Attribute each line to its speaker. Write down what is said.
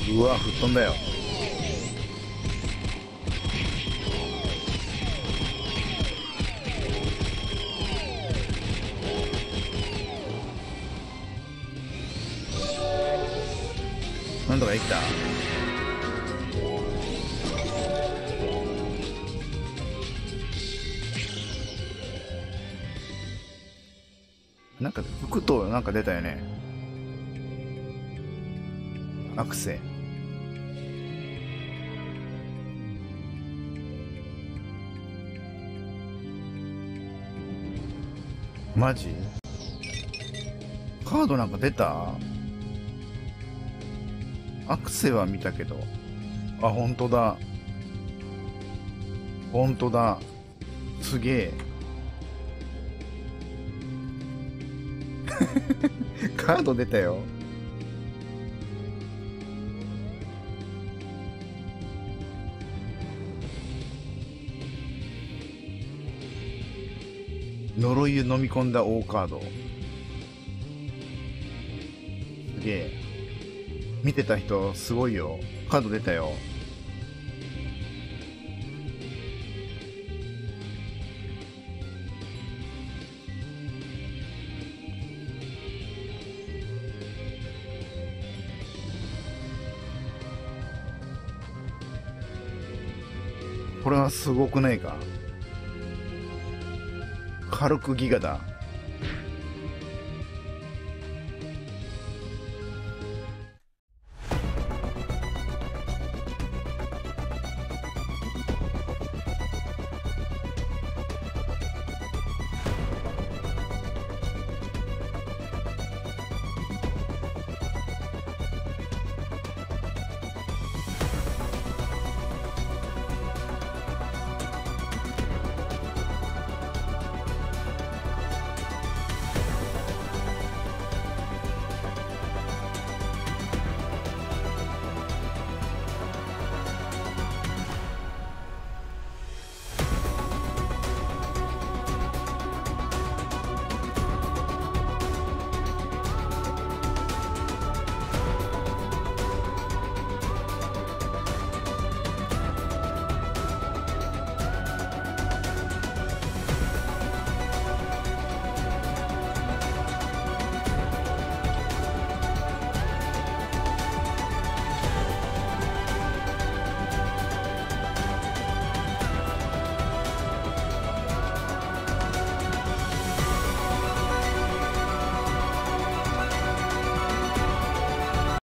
Speaker 1: うわ、吹っ飛んだよ。なんとかできた。なんか服となんか出たよね。アクセ。マジ？カードなんか出た？アクセは見たけど。あ、本当だ。本当だ。すげえ。カード出たよ。呪いを飲み込んだ大カード。すげえ。見てた人すごいよ。カード出たよ。これはすごくないか？軽くギガだ。